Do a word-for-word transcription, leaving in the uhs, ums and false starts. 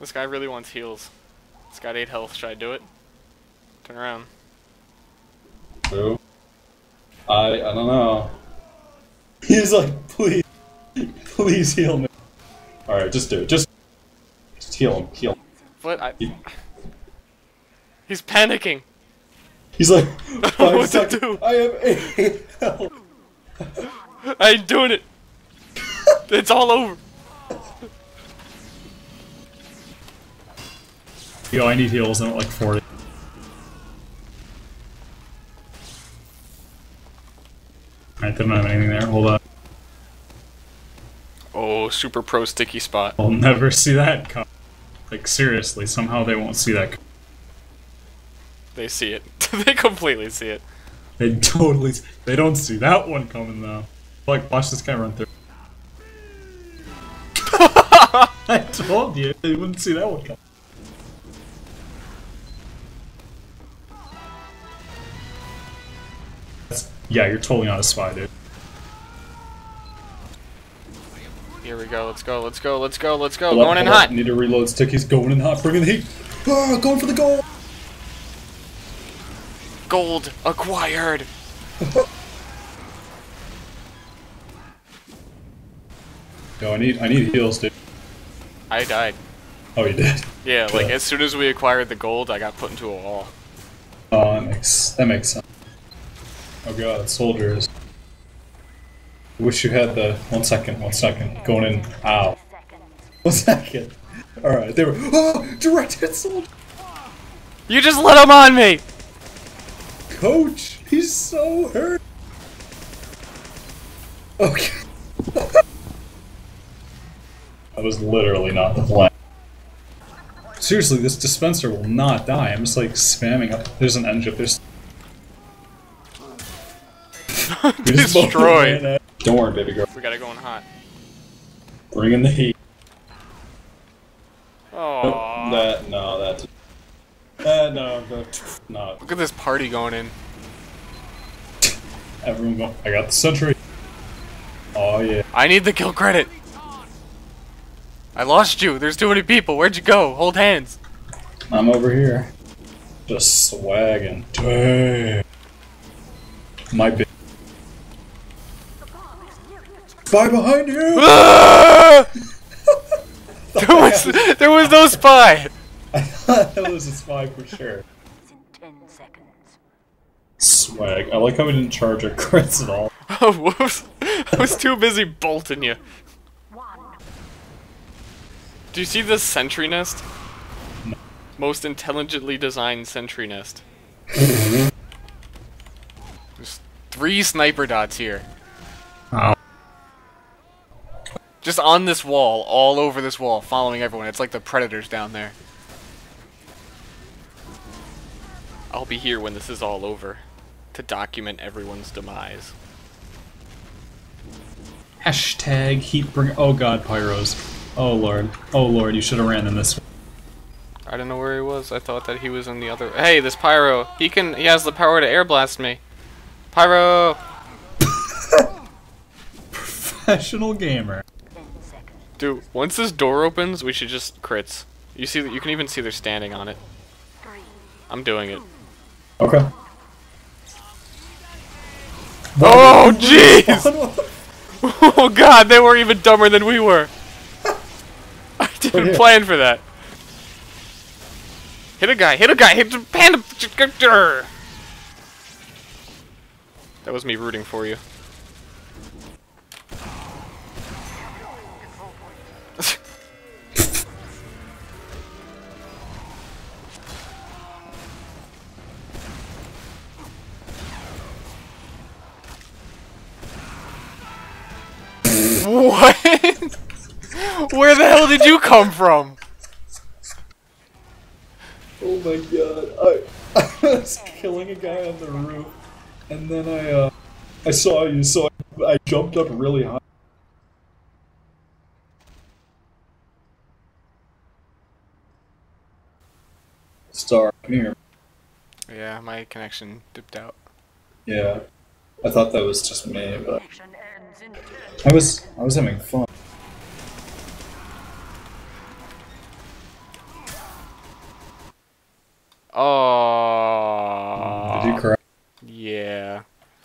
This guy really wants heals. He's got eight health. Should I do it? Turn around. Who? I I don't know. He's like, please, please heal me. All right, just do it. Just, just heal him. Heal him. What? I... He, He's panicking. he's like, five what seconds. to do? I have eight health. I ain't doing it. It's all over. Yo, I need heals. I'm at like forty. Alright, they don't have anything there. Hold on. Oh, super pro sticky spot. I'll never see that come. Like, seriously, somehow they won't see that come. They see it. They completely see it. They totally... They don't see that one coming, though. Like, watch this guy run through. I told you, they wouldn't see that one coming. Yeah, you're totally not a spy, dude. Here we go. Let's go. Let's go. Let's go. Let's go. Hold Going up, in hold up. hot. Need to reload stick. He's going in hot. Bringing the heat. Ah, going for the goal. Gold acquired. Yo, I need I need heals, dude. I died. Oh, you did. Yeah, like Yeah. as soon as we acquired the gold, I got put into a wall. Oh, that makes that makes sense. Oh god, soldiers. Wish you had the one second, one second. Going in. Ow. One second. Alright, they were oh directed soldier. You just let him on me. Coach, he's so hurt. Okay. That was literally not the plan. Seriously, this dispenser will not die. I'm just like spamming up. There's an engine. There's Destroyed. Don't worry, baby girl. We gotta go in hot. Bring in the heat. Oh. That no, that's uh, no, that, no. Look at this party going in. Everyone go. I got the sentry. Oh yeah. I need the kill credit. I lost you. There's too many people. Where'd you go? Hold hands. I'm over here. Just swagging. Dang. My big. Spy behind you! Ah! there was there was no spy. I thought that was a spy for sure. Swag. I like how we didn't charge our crits at all. Oh, whoops. I was too busy bolting you. Do you see this sentry nest? No. Most intelligently designed sentry nest. There's three sniper dots here. Oh. Just on this wall, all over this wall, following everyone. It's like the predators down there. I'll be here when this is all over, to document everyone's demise. Hashtag heat bring. Oh god, pyros. Oh lord. Oh lord, you should have ran in this. I don't know where he was. I thought that he was in the other. Hey, this pyro. He can. He has the power to air blast me. Pyro. Professional gamer. Dude, once this door opens, we should just crits. You see that? You can even see they're standing on it. I'm doing it. Okay. Oh jeez! Oh god, they were even dumber than we were. I didn't plan for that. Hit a guy, hit a guy, hit the panda. That was me rooting for you. What? Where the hell did you come from? Oh my god, I, I was killing a guy on the roof, and then I, uh, I saw you, so I, I jumped up really high. Star, come here. Yeah, my connection dipped out. Yeah, I thought that was just me, but I was, I was having fun. Oh. Did you cry?